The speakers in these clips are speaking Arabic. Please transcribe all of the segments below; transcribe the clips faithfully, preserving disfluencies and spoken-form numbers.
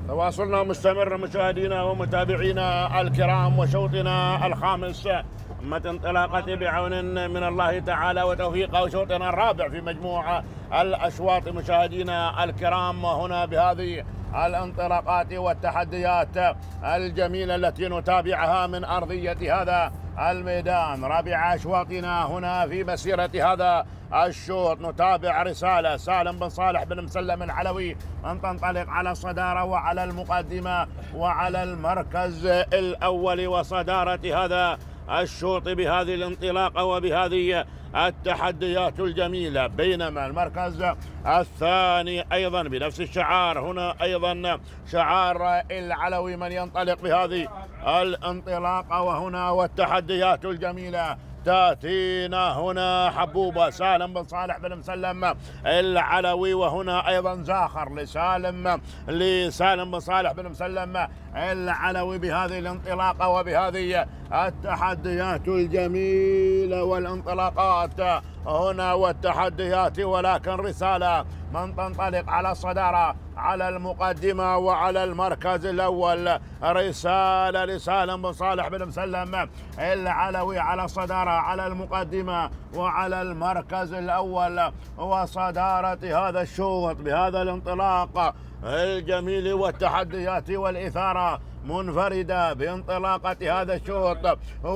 تواصلنا مستمر مشاهدينا ومتابعينا الكرام، وشوطنا الخامس مت انطلاقة بعون من الله تعالى وتوفيقه، وشوطنا الرابع في مجموعة الأشواط مشاهدينا الكرام. هنا بهذه الانطلاقات والتحديات الجميلة التي نتابعها من أرضية هذا الميدان، رابع أشواطنا هنا في مسيرة هذا الشوط. نتابع رسالة سالم بن صالح بن مسلم العلوي أن تنطلق على الصدارة وعلى المقدمة وعلى المركز الأول وصدارة هذا الشوط بهذه الانطلاقة وبهذه التحديات الجميلة، بينما المركز الثاني أيضا بنفس الشعار، هنا أيضا شعار العلوي من ينطلق بهذه الانطلاقة. وهنا والتحديات الجميلة تاتينا هنا حبوبة سالم بن صالح بن مسلم العلوي، وهنا أيضا زاخر لسالم لسالم بن صالح بن مسلم العلوي بهذه الانطلاقة وبهذه التحديات الجميلة والانطلاقات هنا والتحديات. ولكن رسالة من تنطلق على الصدارة على المقدمة وعلى المركز الأول، رسالة لسالم بن صالح بن مسلم العلوي على الصدارة على المقدمة وعلى المركز الأول وصدارة هذا الشوط بهذا الانطلاق الجميل والتحديات والإثارة، منفردة بانطلاقة هذا الشوط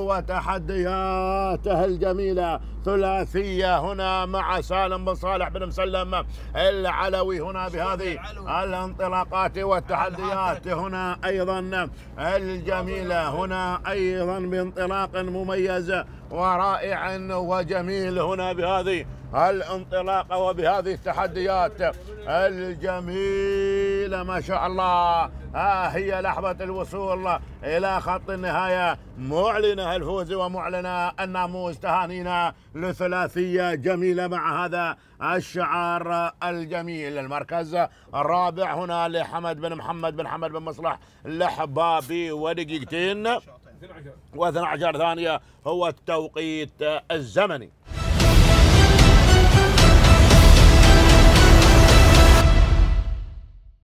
وتحدياته الجميلة، ثلاثية هنا مع سالم بن صالح بن مسلم العلوي هنا بهذه الانطلاقات والتحديات هنا أيضا الجميلة، هنا أيضا بانطلاق مميز ورائع وجميل هنا بهذه الانطلاقة وبهذه التحديات الجميلة ما شاء الله. ها هي لحظة الوصول إلى خط النهاية، معلنة الفوز ومعلنة الناموس. تهانينا لثلاثية جميلة مع هذا الشعار الجميل. المركز الرابع هنا لحمد بن محمد بن حمد بن مصلح الحبابي، ودقيقتين واثنى عشر ثانية هو التوقيت الزمني.